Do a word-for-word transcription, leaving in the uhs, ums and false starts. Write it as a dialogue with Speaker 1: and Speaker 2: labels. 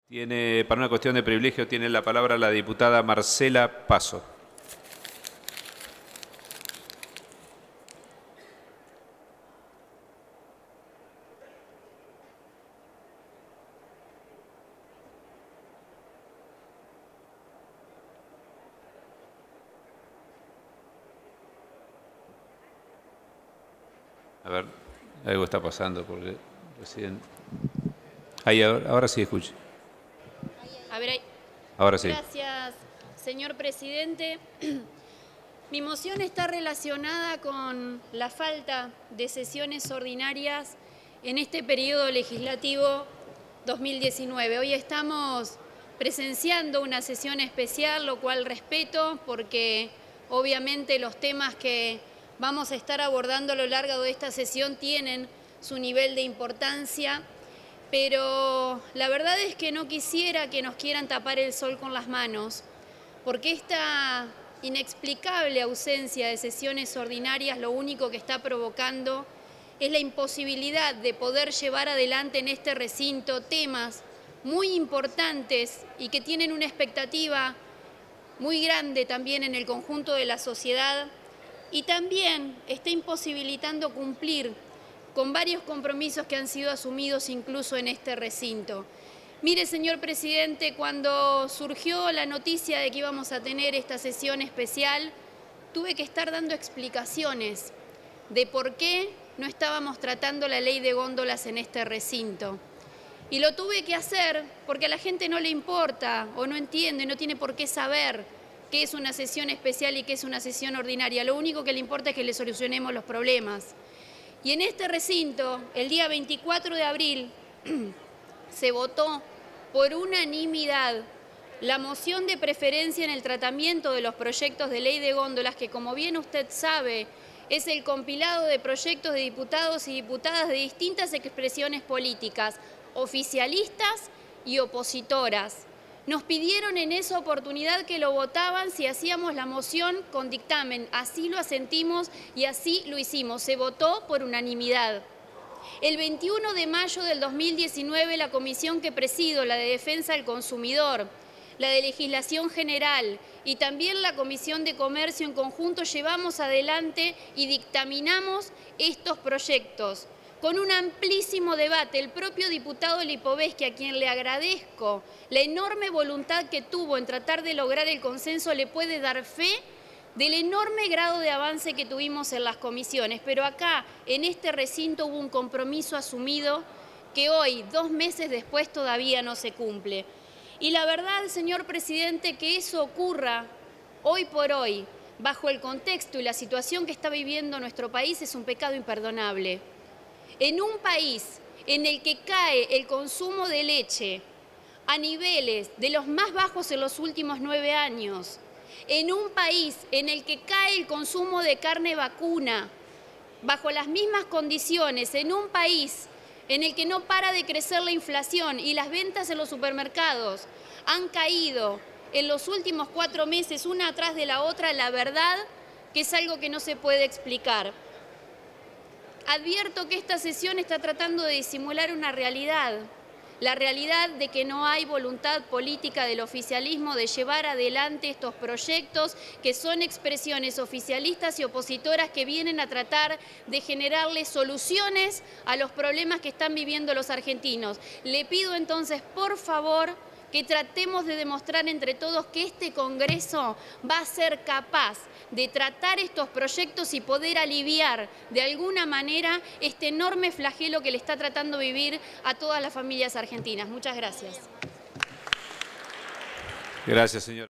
Speaker 1: Tiene, para una cuestión de privilegio, tiene la palabra la diputada Marcela Paso. A ver, algo está pasando porque recién... Ahí, ahora, ahora sí escucho.
Speaker 2: A ver, ahí.
Speaker 1: Ahora sí.
Speaker 2: Gracias, señor presidente. Mi moción está relacionada con la falta de sesiones ordinarias en este periodo legislativo dos mil diecinueve. Hoy estamos presenciando una sesión especial, lo cual respeto porque obviamente los temas que vamos a estar abordando a lo largo de esta sesión tienen su nivel de importancia, pero la verdad es que no quisiera que nos quieran tapar el sol con las manos, porque esta inexplicable ausencia de sesiones ordinarias lo único que está provocando es la imposibilidad de poder llevar adelante en este recinto temas muy importantes y que tienen una expectativa muy grande también en el conjunto de la sociedad, y también está imposibilitando cumplir con varios compromisos que han sido asumidos incluso en este recinto. Mire, señor presidente, cuando surgió la noticia de que íbamos a tener esta sesión especial, tuve que estar dando explicaciones de por qué no estábamos tratando la ley de góndolas en este recinto. Y lo tuve que hacer porque a la gente no le importa o no entiende, no tiene por qué saber qué es una sesión especial y qué es una sesión ordinaria. Lo único que le importa es que le solucionemos los problemas. Y en este recinto, el día veinticuatro de abril, se votó por unanimidad la moción de preferencia en el tratamiento de los proyectos de ley de góndolas, que como bien usted sabe, es el compilado de proyectos de diputados y diputadas de distintas expresiones políticas, oficialistas y opositoras. Nos pidieron en esa oportunidad que lo votaban si hacíamos la moción con dictamen. Así lo asentimos y así lo hicimos. Se votó por unanimidad. El veintiuno de mayo del dos mil diecinueve, la comisión que presido, la de Defensa del Consumidor, la de Legislación General y también la Comisión de Comercio en conjunto, llevamos adelante y dictaminamos estos proyectos con un amplísimo debate. El propio diputado Lipovetsky, a quien le agradezco la enorme voluntad que tuvo en tratar de lograr el consenso, le puede dar fe del enorme grado de avance que tuvimos en las comisiones. Pero acá, en este recinto, hubo un compromiso asumido que hoy, dos meses después, todavía no se cumple. Y la verdad, señor presidente, que eso ocurra hoy por hoy, bajo el contexto y la situación que está viviendo nuestro país, es un pecado imperdonable. En un país en el que cae el consumo de leche a niveles de los más bajos en los últimos nueve años, en un país en el que cae el consumo de carne vacuna bajo las mismas condiciones, en un país en el que no para de crecer la inflación y las ventas en los supermercados han caído en los últimos cuatro meses una atrás de la otra, la verdad que es algo que no se puede explicar. Advierto que esta sesión está tratando de disimular una realidad, la realidad de que no hay voluntad política del oficialismo de llevar adelante estos proyectos que son expresiones oficialistas y opositoras que vienen a tratar de generarle soluciones a los problemas que están viviendo los argentinos. Le pido entonces, por favor, que tratemos de demostrar entre todos que este Congreso va a ser capaz de tratar estos proyectos y poder aliviar de alguna manera este enorme flagelo que le está tratando vivir a todas las familias argentinas. Muchas gracias.
Speaker 1: Gracias, señor.